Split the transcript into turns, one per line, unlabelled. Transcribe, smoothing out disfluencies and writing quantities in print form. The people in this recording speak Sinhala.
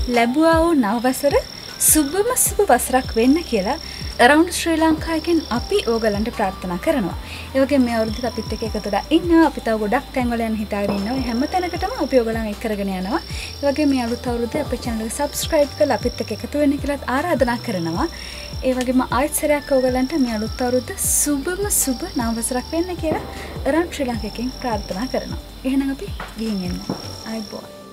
ලැබුවා වූ නව වසර සුබම සුබ වසරක් වෙන්න කියලා around ශ්‍රී ලංකාවකින් අපි ඕගලන්ට ප්‍රාර්ථනා කරනවා. ඒ වගේම මේ අවුරුද්දත් අපිත් එක්ක එකතුලා ඉන්නවා. අපි තව ගොඩක් තැන්වල යන හිතාගෙන ඉන්නවා. හැම තැනකටම අපි ඕගලන් එක් කරගෙන යනවා. ඒ වගේම මේ අලුත් අවුරුද්දේ අපේ channel එක subscribe කරලා අපිත් එක්ක එකතු වෙන්න කියලා ආරාධනා කරනවා. ඒ වගේම ආයෙත් සැරයක් ඕගලන්ට මේ අලුත් අවුරුද්ද සුබම සුබ නව වසරක් වෙන්න කියලා around ශ්‍රී ලංකාවකින් ප්‍රාර්ථනා කරනවා. එහෙනම් අපි ගිහින් එන්න. ආයිබෝන්.